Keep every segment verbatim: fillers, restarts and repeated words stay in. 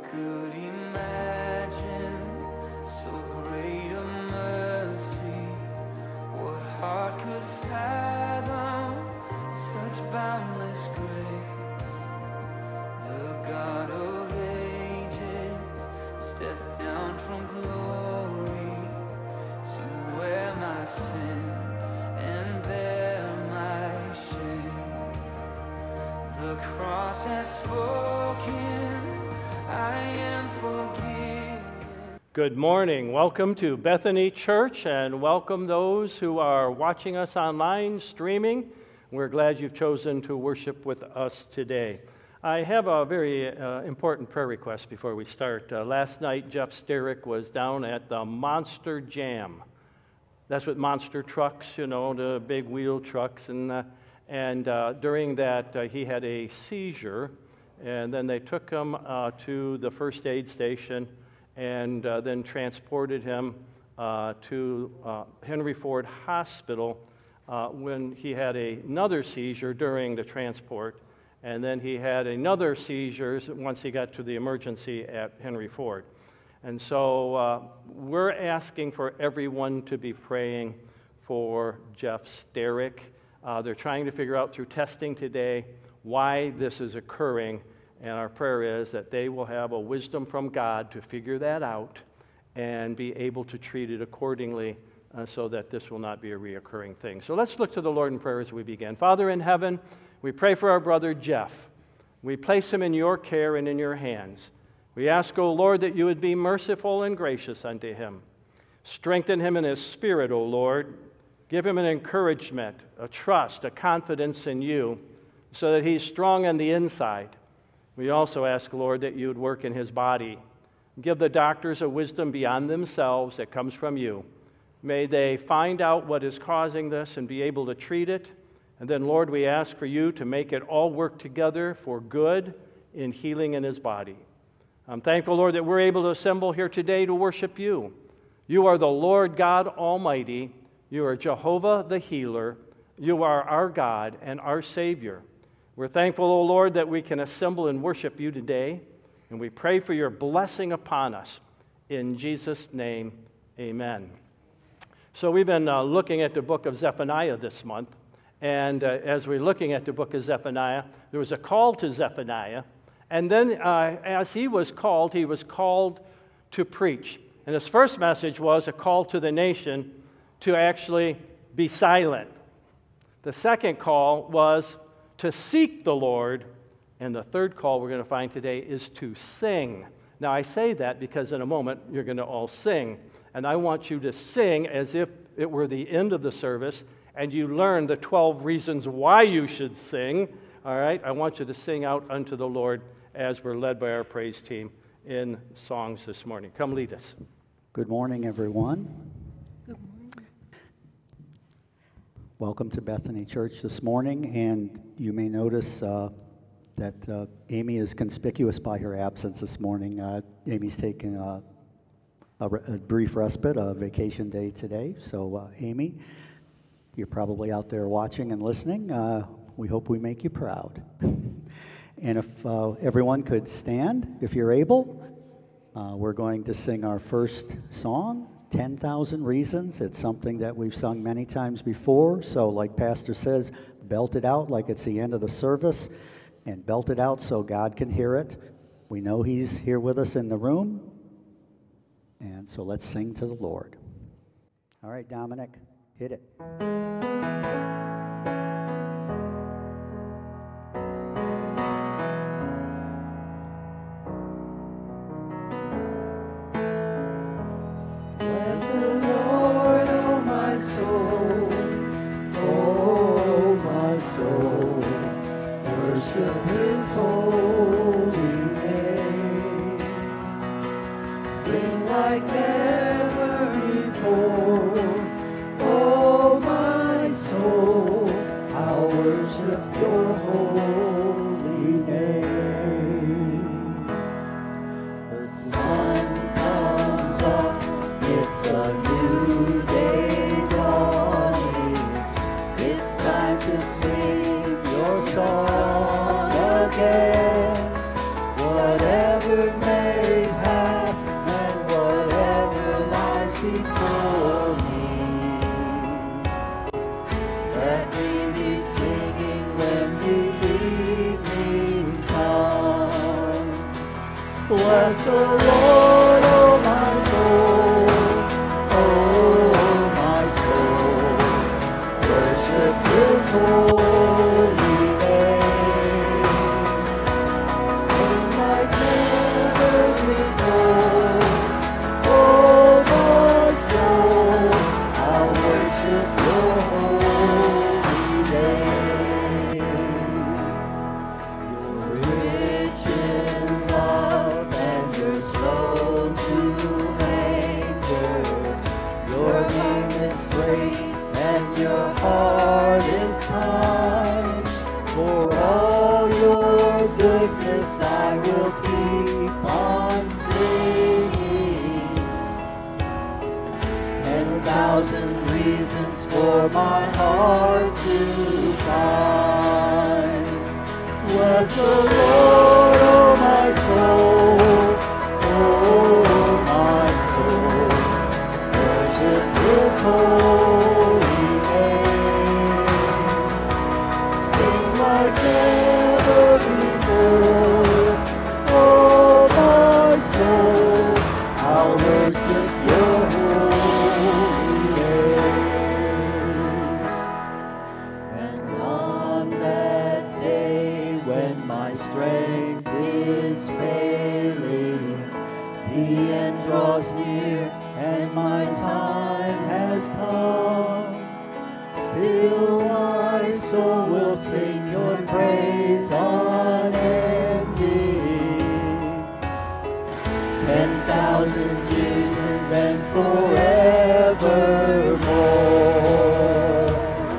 could imagine so great a mercy? What heart could fathom such boundless grace? The God of ages stepped down from glory to wear my sin and bear my shame. The cross has spoken, I am forgiven. Good morning. Welcome to Bethany Church, and welcome those who are watching us online, streaming. We're glad you've chosen to worship with us today. I have a very uh, important prayer request before we start. Uh, last night, Jeff Sterick was down at the Monster Jam. That's what monster trucks, you know, the big wheel trucks. And, uh, and uh, during that, uh, he had a seizure, and then they took him uh, to the first aid station and uh, then transported him uh, to uh, Henry Ford Hospital uh, when he had a, another seizure during the transport. And then he had another seizure once he got to the emergency at Henry Ford. And so uh, we're asking for everyone to be praying for Jeff Sterick. Uh, they're trying to figure out through testing today why this is occurring. And our prayer is that they will have a wisdom from God to figure that out and be able to treat it accordingly uh, so that this will not be a reoccurring thing. So let's look to the Lord in prayer as we begin. Father in heaven, we pray for our brother Jeff. We place him in your care and in your hands. We ask, O Lord, that you would be merciful and gracious unto him. Strengthen him in his spirit, O Lord. Give him an encouragement, a trust, a confidence in you, so that he's strong on the inside. We also ask, Lord, that you would work in his body. Give the doctors a wisdom beyond themselves that comes from you. May they find out what is causing this and be able to treat it. And then, Lord, we ask for you to make it all work together for good in healing in his body. I'm thankful, Lord, that we're able to assemble here today to worship you. You are the Lord God Almighty. You are Jehovah the healer. You are our God and our Savior. We're thankful, O Lord, that we can assemble and worship you today. And we pray for your blessing upon us. In Jesus' name, amen. So we've been uh, looking at the book of Zephaniah this month. And uh, as we're looking at the book of Zephaniah, there was a call to Zephaniah. And then uh, as he was called, he was called to preach. And his first message was a call to the nation to actually be silent. The second call was to seek the Lord. And the third call we're going to find today is to sing. Now I say that because in a moment you're going to all sing. And I want you to sing as if it were the end of the service and you learn the twelve reasons why you should sing. All right? I want you to sing out unto the Lord as we're led by our praise team in songs this morning. Come lead us. Good morning, everyone. Good morning. Welcome to Bethany Church this morning, and you may notice uh, that uh, Amy is conspicuous by her absence this morning. Uh, Amy's taking a, a, a brief respite, a vacation day today. So, uh, Amy, you're probably out there watching and listening. Uh, we hope we make you proud. And if uh, everyone could stand, if you're able, uh, we're going to sing our first song, ten thousand Reasons. It's something that we've sung many times before, so like Pastor says, belt it out like it's the end of the service, and belt it out so God can hear it. We know He's here with us in the room, and so let's sing to the Lord. All right, Dominic, hit it. Whatever whatever may pass and whatever lies before me. Let me be singing when the evening comes. Bless the Lord, oh my soul, oh my soul, worship His holy name. Sing like never before, oh my soul, I'll worship Your holy name. You're rich in love and You're slow to anger. Your name is great and Your heart is kind. For all Your goodness I will keep on singing. Ten thousand reasons for my heart to find. Bless the Lord, oh my soul, oh my soul, worship His holy name. Sing like never before, oh my soul, I'll worship Your holy name. And on that day when my strength is failing, the end draws near and my time has come, still my soul will sing Your praise unending. Ten thousand years and then forevermore,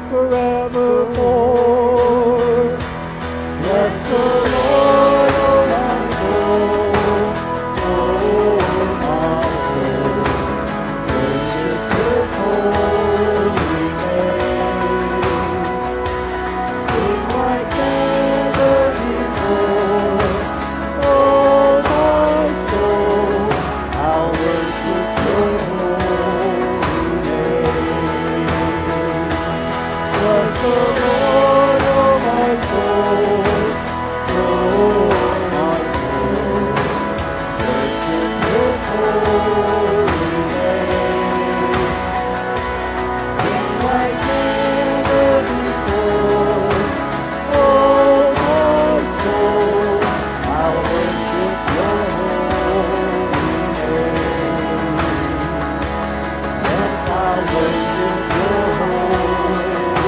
forevermore. Bless the Lord, oh my soul, oh my soul, worship His holy name. Sing like never before, oh my soul, I'll worship Your holy name. Bless the Lord, oh my soul, oh my soul, worship His holy name. Sing like never before, oh my soul, I'll worship Your holy name. Yes, I'll worship Your holy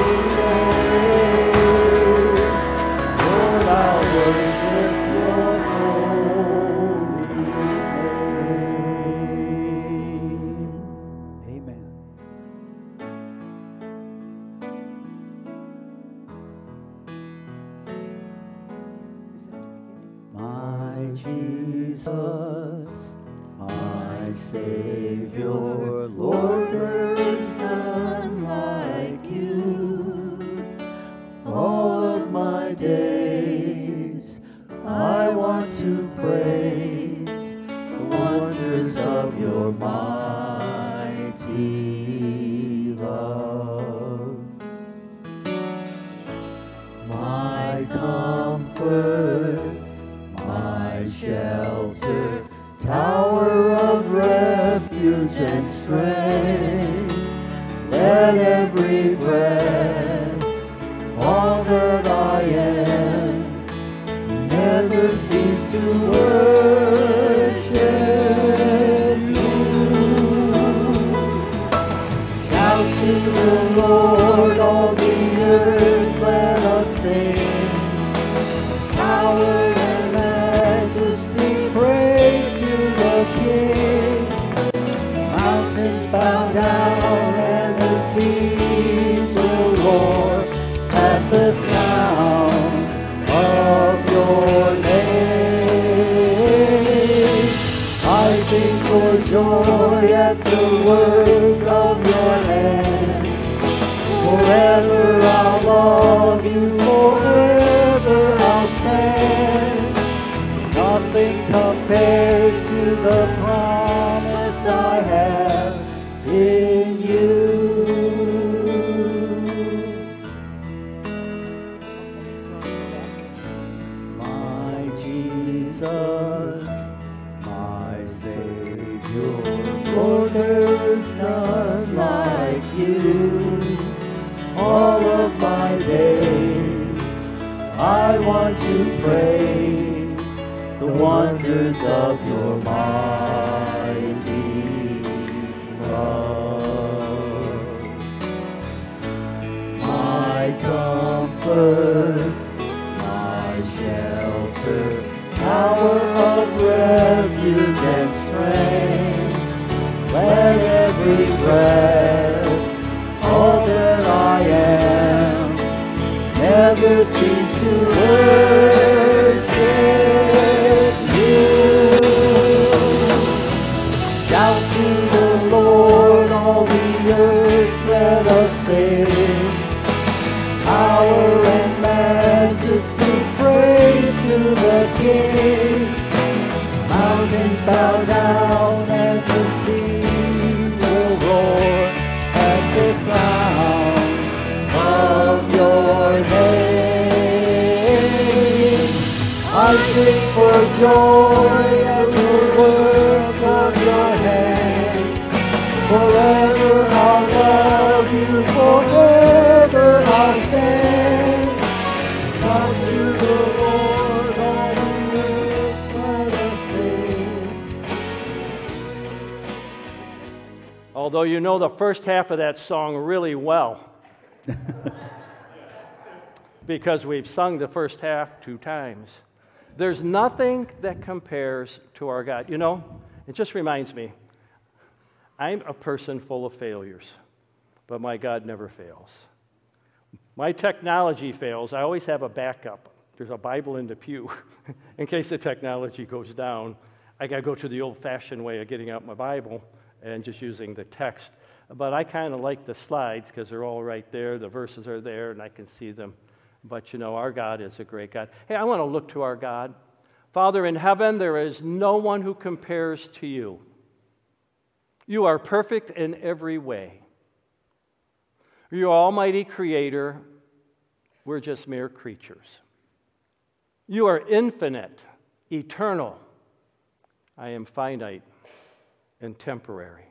name. Lord, I'll worship Your holy name. Amen. My Jesus, my Savior, Lord, there is none like You. All of my days I want to praise the wonders of Your mighty love. My comfort, my shelter, tower of refuge and strength, let every breath, all that I am, never cease to worship You. Shout to the Lord, all the earth, let us sing. Power and majesty, praise to the King. Mountains bow down and the seas will roar at the sound of Your name. I sing for joy at the word of Your hand. Forever I'll love You, forever I'll stand. Nothing Nothing compares to the promise I have in you. My Jesus, my Savior, Lord, there's none like you. All of my days I want to praise the wonders of your mighty love. My comfort, my shelter, tower of refuge and strength. Let every breath, all that I am, never cease to worship you. Shout to the Lord, all the earth, let us sing. Power and majesty, praise to the King. Mountains bow down and the seas will roar at the sound of your name. I sing for joy at the work of your hands. Forever I'll love you, forever I'll stand. Shout to the Lord, all the earth, let us sing. Although you know the first half of that song really well, because we've sung the first half two times. There's nothing that compares to our God. You know, it just reminds me, I'm a person full of failures, but my God never fails. My technology fails, I always have a backup. There's a Bible in the pew. In case the technology goes down, I got to go to the old-fashioned way of getting out my Bible and just using the text. But I kind of like the slides because they're all right there. The verses are there, and I can see them. But, you know, our God is a great God. Hey, I want to look to our God. Father in heaven, there is no one who compares to you. You are perfect in every way. You are Almighty Creator. We're just mere creatures. You are infinite, eternal. I am finite and temporary.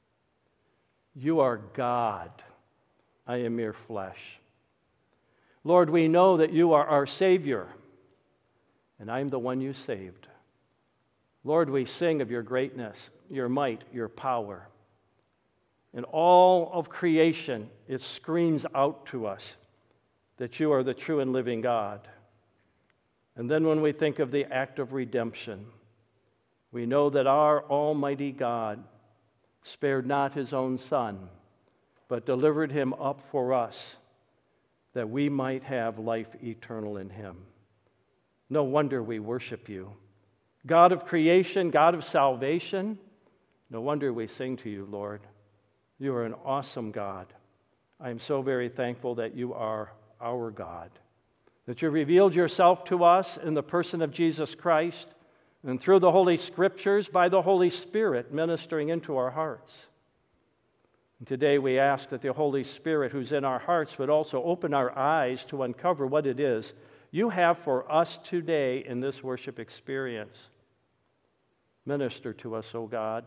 You are God. I am mere flesh. Lord, we know that you are our Savior, and I'm the one you saved. Lord, we sing of your greatness, your might, your power. In all of creation, it screams out to us that you are the true and living God. And then when we think of the act of redemption, we know that our Almighty God spared not his own Son, but delivered him up for us, that we might have life eternal in him. No wonder we worship you. God of creation, God of salvation, no wonder we sing to you, Lord. You are an awesome God. I am so very thankful that you are our God, that you revealed yourself to us in the person of Jesus Christ, and through the Holy Scriptures, by the Holy Spirit ministering into our hearts. And today we ask that the Holy Spirit who's in our hearts would also open our eyes to uncover what it is you have for us today in this worship experience. Minister to us, O God.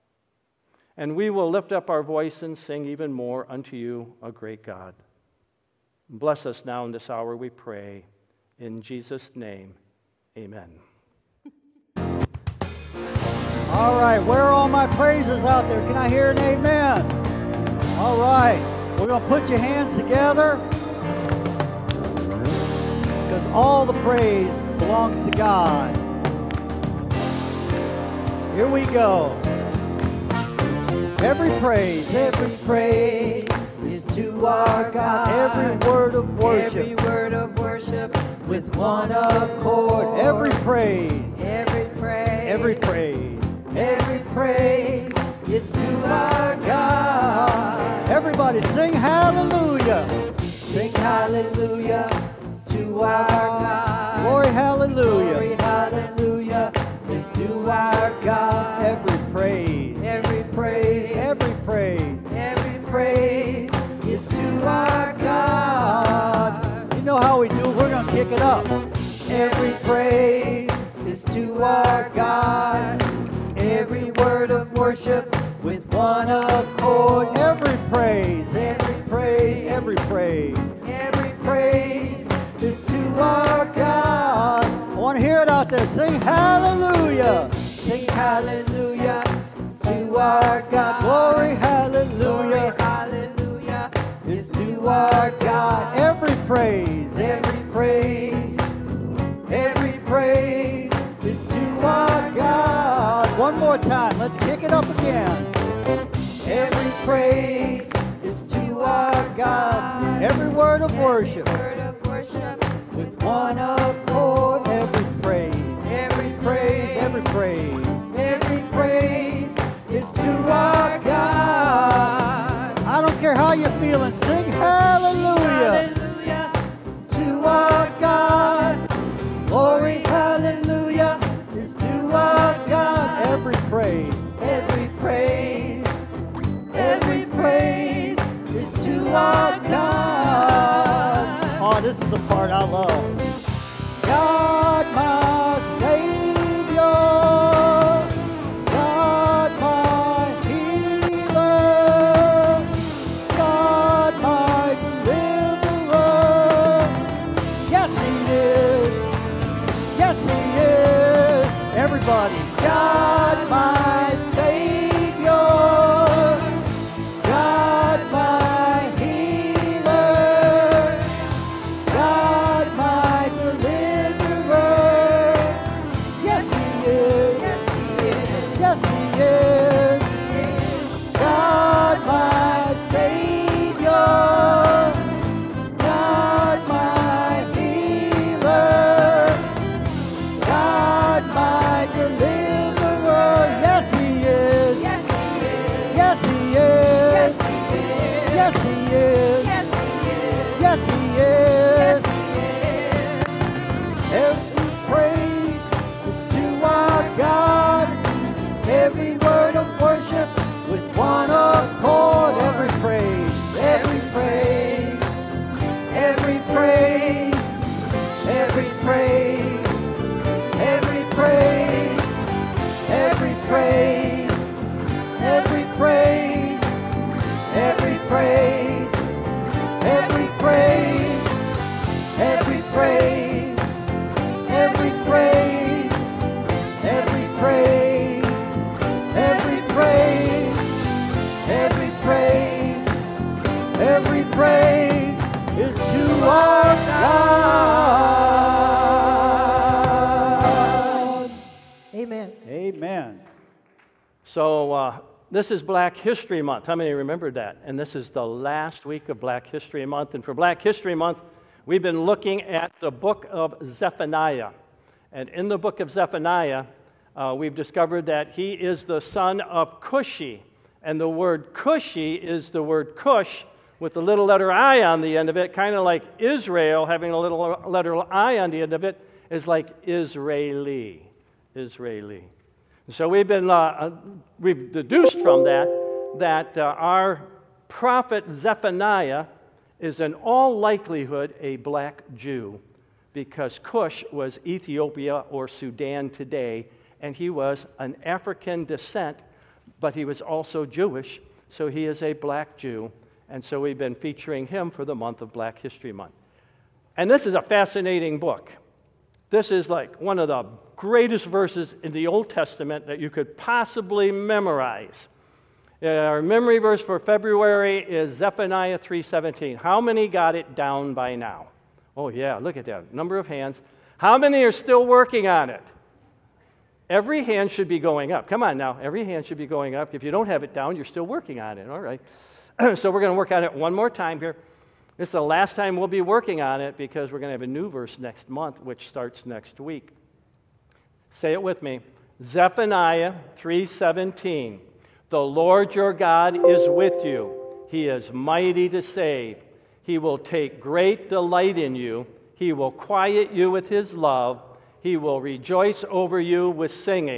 And we will lift up our voice and sing even more unto you, a great God. Bless us now in this hour, we pray. In Jesus' name, amen. All right, where are all my praises out there? Can I hear an amen? All right, we're going to put your hands together because all the praise belongs to God. Here we go. Every praise, every praise is to our God. Every word of worship, every word of worship with one accord. Every praise, every praise, every praise, every praise is to our God. Everybody sing hallelujah. Sing hallelujah to our God. Glory, hallelujah. Glory, hallelujah to our God. Every praise, Every praise, every praise. every praise is to our God. You know how we do. We're going to kick it up. Every praise is to our God. Every word of worship with one accord. Every praise, Every praise, every praise. every praise is to our God. I want to hear it out there. Sing hallelujah. Sing hallelujah to our God. Glory, Glory, hallelujah. hallelujah is to our God. Every praise, Every praise, every praise is to our God. one more time. Let's kick it up again. Every praise is to our God. Every word of worship Word of worship with one accord. Every praise, every praise, every praise. every praise is to our God. I don't care how you're feeling. Sing hallelujah. Hallelujah to our God. Glory, hallelujah is to our God. Every praise, Every praise, every praise is to our God. oh, this is a part I love. God, my Savior, God, my healer, God, my deliverer. Yes, He is. Yes, He is. Everybody. God, my Savior, God, my healer, God, my deliverer. Yes, He is. Yes, He is. God, my Savior, God, my healer, God, my deliverer. Yes, He is. Yes, He is. Yes, He is. Yes, He is. Every praise is to our God. Every word of worship with one accord. Every praise, Every praise, every praise, every praise, every praise, every praise, every praise, every praise, every praise, every praise, every praise, every praise, every praise, every praise, every praise is to our God. Amen. Amen. So uh, this is Black History Month. How many remembered that? And this is the last week of Black History Month. And for Black History Month, we've been looking at the book of Zephaniah. And in the book of Zephaniah, uh, we've discovered that he is the son of Cushi. And the word Cushi is the word Cush with the little letter I on the end of it, kind of like Israel having a little letter I on the end of it, is like Israeli. Israeli. So we've been, uh, we've deduced from that that uh, our prophet Zephaniah is in all likelihood a black Jew, because Cush was Ethiopia or Sudan today, and he was an African descent, but he was also Jewish, so he is a black Jew, and so we've been featuring him for the month of Black History Month. And this is a fascinating book. This is like one of the greatest verses in the Old Testament that you could possibly memorize. Uh, our memory verse for February is Zephaniah three seventeen. How many got it down by now? Oh yeah, look at that, number of hands. How many are still working on it? Every hand should be going up. Come on now, every hand should be going up. If you don't have it down, you're still working on it, all right. So we're going to work on it one more time here. This is the last time we'll be working on it, because we're going to have a new verse next month, which starts next week. Say it with me. Zephaniah three seventeen. The Lord your God is with you. He is mighty to save. He will take great delight in you. He will quiet you with his love. He will rejoice over you with singing.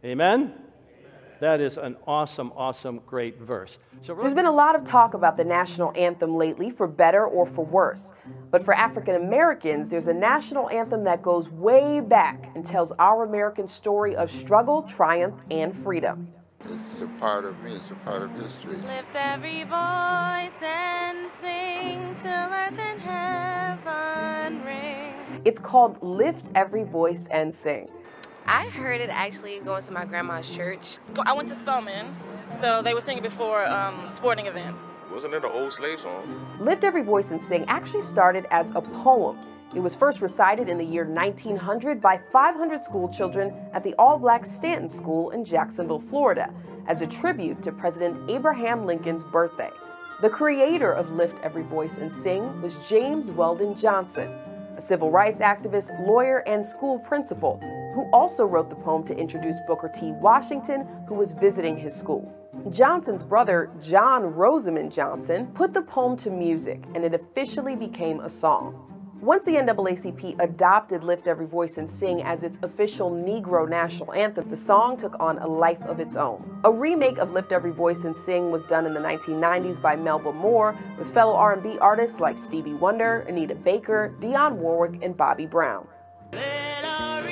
Amen? That is an awesome, awesome, great verse. So There's been a lot of talk about the national anthem lately, for better or for worse. But for African Americans, there's a national anthem that goes way back and tells our American story of struggle, triumph, and freedom. It's a part of me, it's a part of history. Lift every voice and sing till earth and heaven ring. It's called Lift Every Voice and Sing. I heard it actually going to my grandma's church. I went to Spelman, so they were singing before um, sporting events. Wasn't it an old slave song? Lift Every Voice and Sing actually started as a poem. It was first recited in the year nineteen hundred by five hundred school children at the all-black Stanton School in Jacksonville, Florida, as a tribute to President Abraham Lincoln's birthday. The creator of Lift Every Voice and Sing was James Weldon Johnson, a civil rights activist, lawyer, and school principal, who also wrote the poem to introduce Booker T. Washington, who was visiting his school. Johnson's brother, John Rosamond Johnson, put the poem to music, and it officially became a song. Once the N double A C P adopted Lift Every Voice and Sing as its official Negro national anthem, the song took on a life of its own. A remake of Lift Every Voice and Sing was done in the nineteen nineties by Melba Moore with fellow R and B artists like Stevie Wonder, Anita Baker, Dionne Warwick, and Bobby Brown. Let our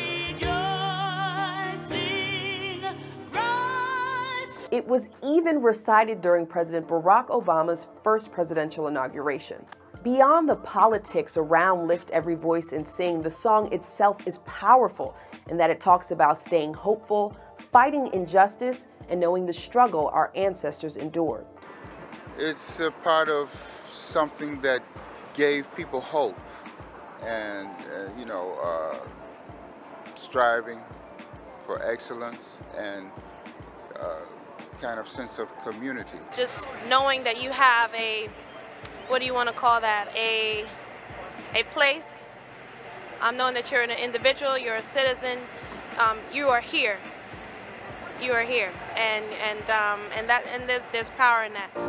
rejoicing rise. It was even recited during President Barack Obama's first presidential inauguration. Beyond the politics around Lift Every Voice and Sing, the song itself is powerful in that it talks about staying hopeful, fighting injustice, and knowing the struggle our ancestors endured. It's a part of something that gave people hope and, uh, you know, uh, striving for excellence and uh, kind of sense of community. Just knowing that you have a, what do you want to call that, a, a place, um, knowing that you're an individual, you're a citizen, um, you are here, you are here, and and um, and that and there's there's power in that.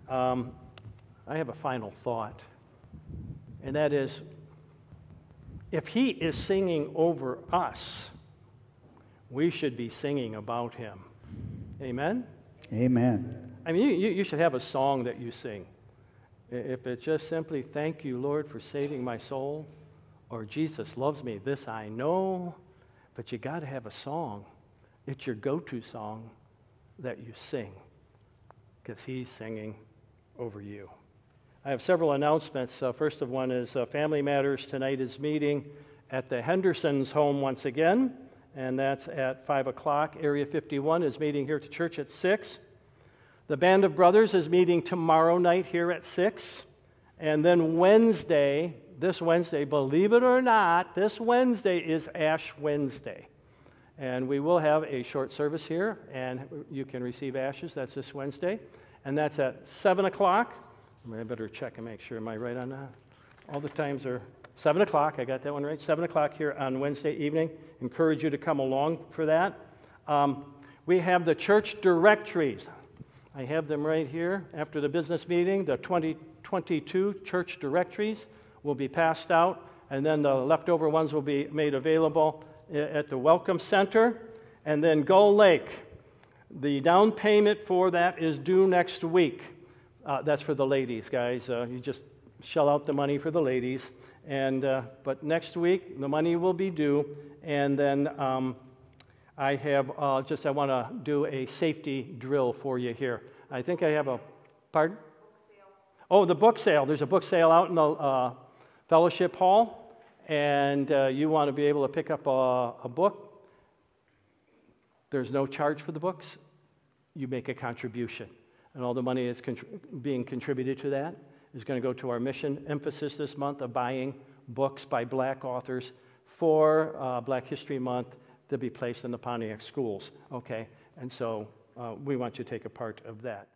Um, I have a final thought, and that is, if he is singing over us, we should be singing about him. Amen? Amen. I mean, you, you should have a song that you sing. If it's just simply, thank you, Lord, for saving my soul, or Jesus loves me, this I know, but you got to have a song. It's your go-to song that you sing, because he's singing over you. I have several announcements. Uh, first of one is uh, Family Matters tonight is meeting at the Hendersons' home once again, and that's at five o'clock. Area fifty-one is meeting here at the church at six. The Band of Brothers is meeting tomorrow night here at six. And then Wednesday, this Wednesday, believe it or not, this Wednesday is Ash Wednesday. And we will have a short service here, and you can receive ashes. That's this Wednesday. And that's at seven o'clock. I better check and make sure. Am I right on that? All the times are seven o'clock. I got that one right. seven o'clock here on Wednesday evening. Encourage you to come along for that. Um, we have the church directories. I have them right here. After the business meeting, the twenty twenty-two church directories will be passed out, and then the leftover ones will be made available at the Welcome Center. And then Gull Lake, the down payment for that is due next week. Uh, that's for the ladies, guys. Uh, you just shell out the money for the ladies. And uh, but next week, the money will be due. And then um, I have uh, just, I want to do a safety drill for you here. I think I have a, pardon? Oh, the book sale. There's a book sale out in the uh, fellowship hall. And uh, you want to be able to pick up a, a book. There's no charge for the books. You make a contribution. And all the money that's contr- being contributed to that is going to go to our mission emphasis this month of buying books by black authors for uh, Black History Month to be placed in the Pontiac schools. Okay, and so uh, we want you to take a part of that.